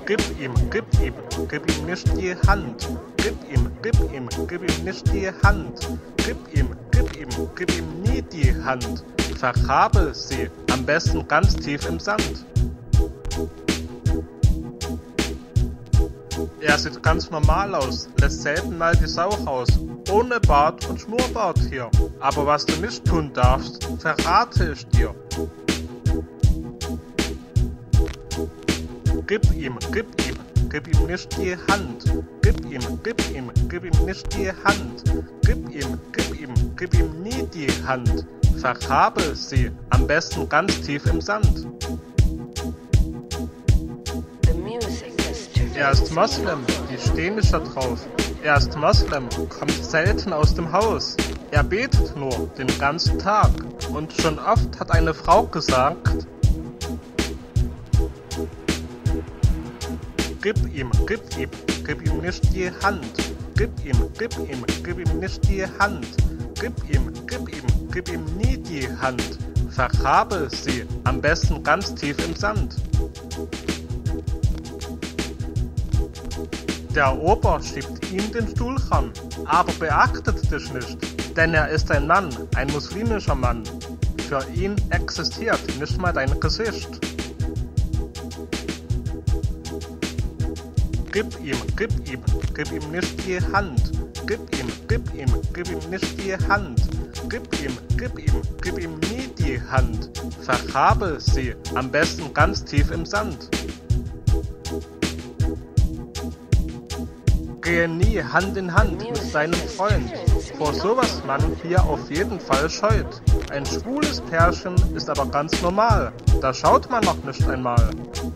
gib ihm nicht die Hand. Gib ihm nicht die Hand. Gib ihm nie die Hand. Vergrabe sie, am besten ganz tief im Sand. Er sieht ganz normal aus, lässt selten mal die Sau raus. Ohne Bart und Schnurrbart hier. Aber was du nicht tun darfst, verrate ich dir. Gib ihm nicht die Hand. Gib ihm nicht die Hand. Gib ihm nie die Hand. Vergrabe sie, am besten ganz tief im Sand. Er ist Moslem, die stehen nicht da drauf. Er ist Moslem, kommt selten aus dem Haus. Er betet nur den ganzen Tag. Und schon oft hat eine Frau gesagt: Gib ihm nicht die Hand. Gib ihm nicht die Hand. Gib ihm nie die Hand. Vergrabe sie, am besten ganz tief im Sand. Der Ober schiebt ihm den Stuhl ran, aber beachtet dich nicht, denn er ist ein Mann, ein muslimischer Mann. Für ihn existiert nicht mal dein Gesicht. Gib ihm nicht die Hand. Gib ihm nicht die Hand. Gib ihm nie die Hand. Vergrabe sie, am besten ganz tief im Sand. Gehe nie Hand in Hand mit seinem Freund. Vor sowas man hier auf jeden Fall scheut. Ein schwules Pärchen ist aber ganz normal. Da schaut man noch nicht einmal.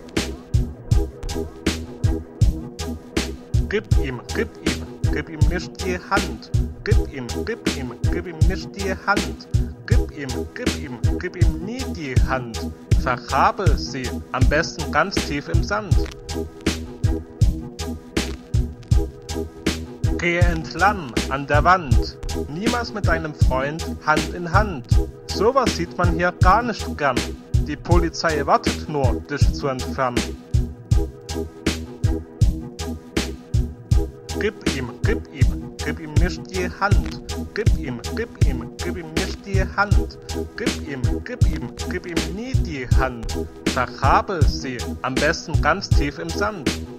Gib ihm nicht die Hand. Gib ihm nicht die Hand. Gib ihm nie die Hand. Vergrabe sie, am besten ganz tief im Sand. Gehe entlang an der Wand, niemals mit deinem Freund Hand in Hand. Sowas sieht man hier gar nicht gern. Die Polizei wartet nur, dich zu entfernen. Gib ihm nicht die Hand. Gib ihm nicht die Hand. Gib ihm nie die Hand. Vergrabe sie, am besten ganz tief im Sand.